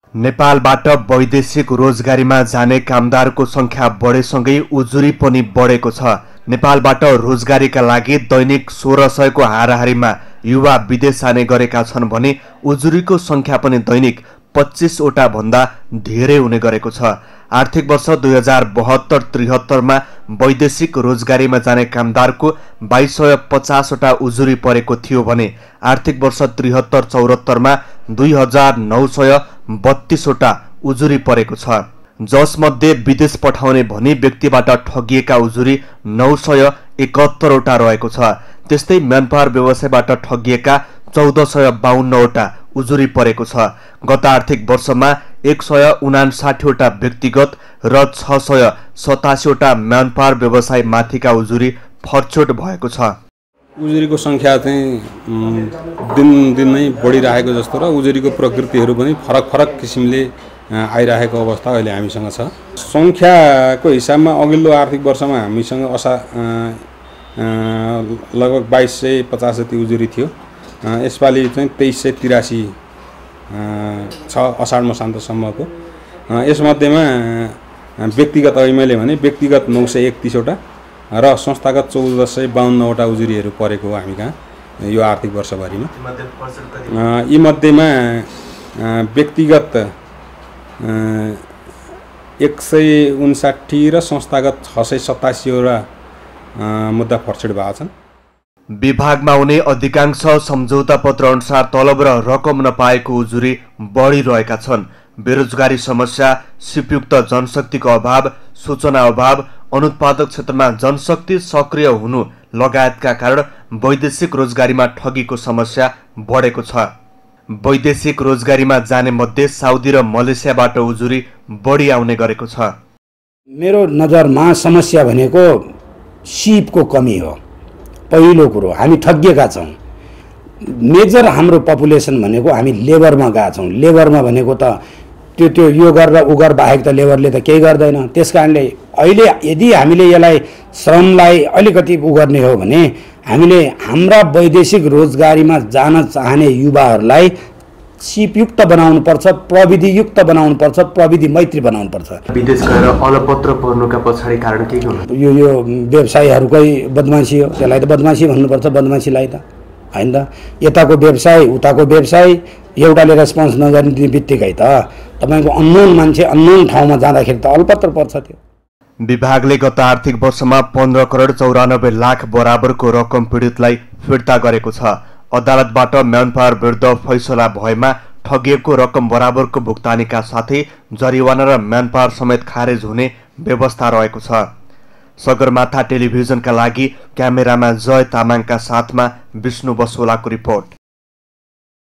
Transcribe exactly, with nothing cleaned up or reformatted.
नेपालबाट वैदेशिक रोजगारीमा जाने कामदारको संख्या बढेसँगै उजुरी पनि बढेको छ। नेपालबाट रोजगारीका लागि दैनिक सोह्र सयको हाराहारीमा युवा विदेश जाने गरेका छन् भने उजुरीको संख्या पनि दैनिक पच्चीस वटा भन्दा धेरै हुने गरेको छ। आर्थिक वर्ष दुई हजार बहत्तर त्रिहत्तरमा वैदेशिक रोजगारीमा जाने कामदारको बाइस सय पचास वटा उजुरी परेको थियो भने आर्थिक वर्ष त्रिहत्तर चौहत्तरमा दुई हजार नौ सय बत्तीस वटा उजुरी परेको छ, जसमध्ये विदेश पठाउने भनी व्यक्तिबाट ठगिएका उजुरी नौ सय एकहत्तर वटा रहेको छ। त्यस्तै म्यानपावर व्यवसायबाट ठगिएका चौध सय बाहन्न वटा उजुरी परेको छ। गत आर्थिक वर्षमा एक सय उनासाठी वटा व्यक्तिगत र छ सय सतासी वटा म्यानपावर व्यवसाय माथिका उजुरी फरछोट भएको छ। उजुरीको संख्या चाहिँ दिन दिनै बढिरहेको जस्तो र उजुरीको प्रकृतिहरू पनि फरक फरक किसिमले आइरहेको अवस्था अहिले हामीसँग छ। संख्याको हिसाबमा अघिल्लो आर्थिक वर्षमा हामीसँग असा लगभग बाइस सय पचास जति उजुरी थियो। यसपालि चाहिँ तेइस सय तिरासी छ असाढ मसान्तसम्मको। यसमध्येमा व्यक्तिगत अघि मैले भने व्यक्तिगत नौ सय एकतिसवटा र संस्थागत चौध सय बाहन्नवटा उजुरीहरू परेको हो हामी कहाँ यो आर्थिक वर्षभरिमा। यी मध्येमा व्यक्तिगत एक सय उन्साठी र संस्थागत छ सय सतासीवटा मुद्दा फरछोट भएका छन्। विभागमा हुने अधिकांश सम्झौता पत्र अनुसार तलब र रकम नपाएको उजुरी बढिरहेका छन्। बेरोजगारी समस्या, सिपयुक्त जनशक्तिको अभाव, सूचना अभाव, अनुत्पादक क्षेत्रमा जनशक्ति सक्रिय हुनु लगायतका कारण वैदेशिक रोजगारीमा ठगीको समस्या बढेको छ। वैदेशिक रोजगारीमा जाने मध्ये साउदी र मलेसियाबाट उजुरी बढी आउने गरेको छ। मेरो नजरमा समस्या भनेको सिपको कमी हो। पहिलो कुरो हामी ठगिएका छौँ। मेजर हाम्रो पपुलेसन भनेको हामी लेबरमा गएका छौँ। लेबरमा भनेको त त्यो त्यो यो गरेर उ गर बाहेक त लेबरले त केही गर्दैन। त्यस कारणले अहिले यदि हामीले यसलाई श्रमलाई अलिकति उ गर्ने हो भने हामीले हाम्रा वैदेशिक रोजगारीमा जान चाहने युवाहरूलाई सिपयुक्त बनाउनुपर्छ, प्रविधियुक्त बनाउनुपर्छ, प्रविधि मैत्री बनाउनुपर्छ। विदेश गएर अलपत्र पर्नुका पछाडि कारण के हो? यो यो व्यवसायीहरूकै बदमासी हो। त्यसलाई त बदमासी भन्नुपर्छ, बदमासीलाई त होइन त। यताको व्यवसाय उताको व्यवसाय एउटाले रेस्पोन्स नगर्ने बित्तिकै त तपाईँको अननोन मान्छे अननोन ठाउँमा जाँदाखेरि त अलपत्र पर्छ। त्यो विभागले गत आर्थिक वर्षमा पन्ध्र करोड चौरानब्बे लाख बराबरको रकम पीडितलाई फिर्ता गरेको छ। अदालतबाट म्यानपावर विरुद्ध फैसला भएमा ठगिएको रकम बराबरको भुक्तानीका साथै जरिवाना र म्यानपावर समेत खारेज हुने व्यवस्था रहेको छ। सगरमाथा टेलिभिजनका लागि क्यामेरामा जय तामाङका साथमा विष्णु बसोलाको रिपोर्ट।